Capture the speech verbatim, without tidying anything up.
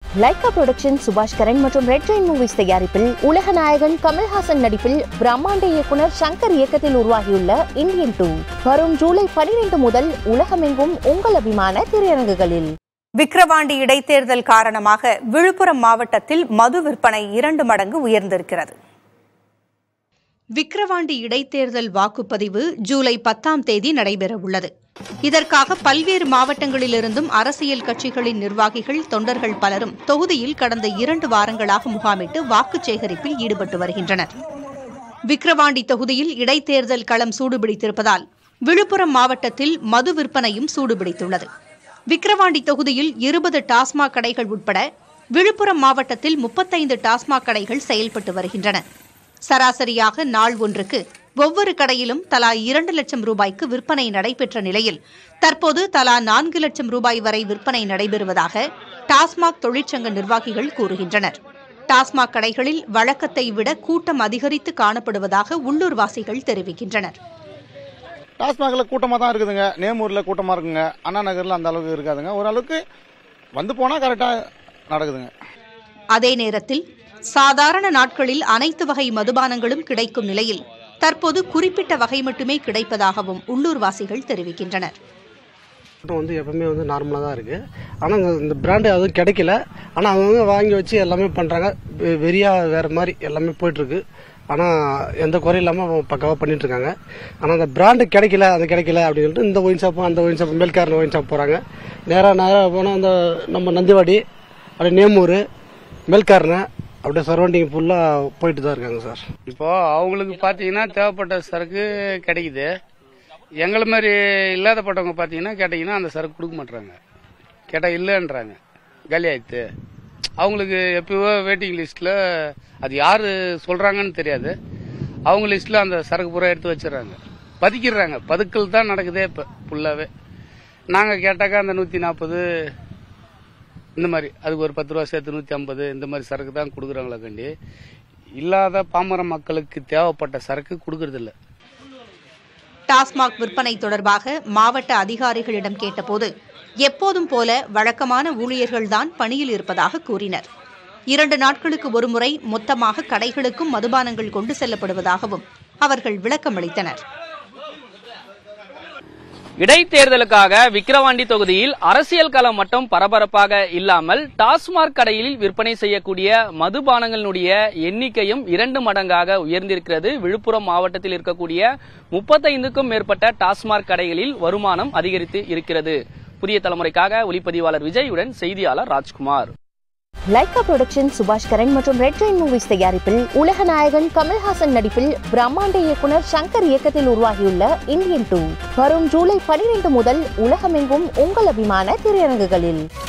Lyca production சுபாஷ் கரன் மற்றும் red Jain movies தயாரிப்பில் உலக நாயகன் கமல்ஹாசன் நடிப்பில் பிரம்மாண்ட இயக்குனர் சங்கர் இயக்கத்தில் உருவாகியுள்ள இந்தியன் டூ வரும் ஜூலை பனிரெண்டு முதல் உலகமெங்கும் உங்கள் அபிமான திரையரங்குகளில். விக்கிரவாண்டி இடைத்தேர்தல் காரணமாக விழுப்புரம் மாவட்டத்தில் மது விற்பனை இரண்டு மடங்கு உயர்ந்திருக்கிறது. விக்கிரவாண்டி இடைத்தேர்தல் வாக்குப்பதிவு ஜூலை பத்தாம் தேதி நடைபெறவுள்ளது. இதற்காக பல்வேறு மாவட்டங்களிலிருந்தும் அரசியல் கட்சிகளின் நிர்வாகிகள், தொண்டர்கள் பலரும் தொகுதியில் கடந்த இரண்டு வாரங்களாக முகாமிட்டு வாக்கு சேகரிப்பில் ஈடுபட்டு வருகின்றனர். விக்கிரவாண்டி தொகுதியில் இடைத்தேர்தல் களம் சூடுபிடித்திருப்பதால் விழுப்புரம் மாவட்டத்தில் மது விற்பனையும் சூடுபிடித்துள்ளது. விக்கிரவாண்டி தொகுதியில் இருபது டாஸ்மாக் கடைகள் உட்பட விழுப்புரம் மாவட்டத்தில் முப்பத்தைந்து டாஸ்மாக் கடைகள் செயல்பட்டு வருகின்றன. சராசரியாக நாள் ஒன்றுக்கு ஒவ்வொரு கடையிலும் தலா இரண்டு லட்சம் ரூபாய்க்கு விற்பனை நடைபெற்ற நிலையில் தற்போது தலா நான்கு லட்சம் ரூபாய் வரை விற்பனை நடைபெறுவதாக டாஸ்மாக் தொழிற்சங்க நிர்வாகிகள் கூறுகின்றனர். டாஸ்மாக் கடைகளில் வழக்கத்தை விட கூட்டம் அதிகரித்து காணப்படுவதாக உள்ளூர்வாசிகள் தெரிவிக்கின்றனர். டாஸ்மாக்ல கூட்டமாக தான் இருக்குதுங்க. நேமூரில் கூட்டமாக இருக்குங்க. அண்ணா நகரில் அந்த அளவுக்கு இருக்காதுங்க. ஓரளவுக்கு வந்து போனால் கரெக்டாக நடக்குதுங்க. அதே நேரத்தில் சாதாரண நாட்களில் அனைத்து வகை மதுபானங்களும் கிடைக்கும் நிலையில் தற்போது குறிப்பிட்ட வகை மட்டுமே கிடைப்பதாகவும் உள்ளூர்வாசிகள் தெரிவிக்கின்றனர். வந்து எப்பவுமே வந்து நார்மலாக தான் இருக்கு. ஆனால் இந்த பிராண்டு அதுவும் கிடைக்கல. ஆனால் அவங்க வாங்கி வச்சு எல்லாமே பண்றாங்க. வெறியா வேற மாதிரி எல்லாமே போயிட்டு இருக்கு. ஆனால் எந்த குறையும் இல்லாமல் பக்காவாக பண்ணிட்டு இருக்காங்க. ஆனால் அந்த பிராண்டு கிடைக்கல, அது கிடைக்கல அப்படின்னு சொல்லிட்டு இந்த ஒயின் ஷாப்பும் அந்த ஒயின் ஷாப் மேல்காரன் ஒயின் ஷாப் போறாங்க. நேராக நேராக போனால் அந்த நம்ம நந்திவாடி, அப்படியே நேமூர், மேல்காரனை அப்படியே சரௌண்டிங் ஃபுல்லாக போயிட்டு தான் இருக்காங்க சார். இப்போ அவங்களுக்கு பார்த்தீங்கன்னா தேவைப்பட்ட சரக்கு கிடைக்குது. எங்களை மாதிரி இல்லாதப்பட்டவங்க பார்த்தீங்கன்னா கேட்டீங்கன்னா அந்த சரக்கு கொடுக்க மாட்டுறாங்க. கேட்டால் இல்லைன்றாங்க, காலி ஆயிடுத்து. அவங்களுக்கு எப்பயோ வெயிட்டிங் லிஸ்ட்டில் அது யார் சொல்கிறாங்கன்னு தெரியாது. அவங்க லிஸ்ட்டில் அந்த சரக்கு பூரா எடுத்து வச்சிடறாங்க, பதுக்கிடுறாங்க. பதுக்கல் தான் நடக்குதே இப்போ ஃபுல்லாகவே. நாங்கள் கேட்டாக்கா அந்த நூற்றி நாற்பது இந்த மாதிரி அதுக்கு ஒரு பத்து ரூபா சேர்த்து நூற்றி ஐம்பது இந்த மாதிரி சரக்கு தான் கொடுக்குறாங்களா கண்டி. இல்லாத பாமர மக்களுக்கு தேவைப்பட்ட சரக்கு கொடுக்கறதில்ல. டாஸ்மாக் விற்பனை தொடர்பாக மாவட்ட அதிகாரிகளிடம் கேட்டபோது எப்போதும் போல வழக்கமான ஊழியர்கள்தான் பணியில் இருப்பதாக கூறினர். இரண்டு நாட்களுக்கு ஒருமுறை மொத்தமாக கடைகளுக்கும் மதுபானங்கள் கொண்டு செல்லப்படுவதாகவும் அவர்கள் விளக்கமளித்தனர். இடைத்தேர்தலுக்காக விக்கிரவாண்டி தொகுதியில் அரசியல் களம் மட்டும் பரபரப்பாக இல்லாமல் டாஸ்மாக் கடையில் விற்பனை செய்யக்கூடிய மதுபானங்களுடைய எண்ணிக்கையும் இரண்டு மடங்காக உயர்ந்திருக்கிறது. விழுப்புரம் மாவட்டத்தில் இருக்கக்கூடிய முப்பத்தைந்துக்கும் மேற்பட்ட டாஸ்மாக் கடைகளில் வருமானம் அதிகரித்து இருக்கிறது. புதிய தலைமுறைக்காக ஒளிப்பதிவாளர் விஜயுடன் செய்தியாளர் ராஜ்குமார். லைகா புரொடக்ஷன் சுபாஷ் கரன் மற்றும் ரெட் ஜெயின் மூவிஸ் தயாரிப்பில் உலக நாயகன் கமல்ஹாசன் நடிப்பில் பிரம்மாண்ட இயக்குனர் சங்கர் இயக்கத்தில் உருவாகியுள்ள இந்தியன் டூ வரும் ஜூலை பனிரெண்டு முதல் உலகமெங்கும் உங்கள் அபிமான திரையரங்குகளில்.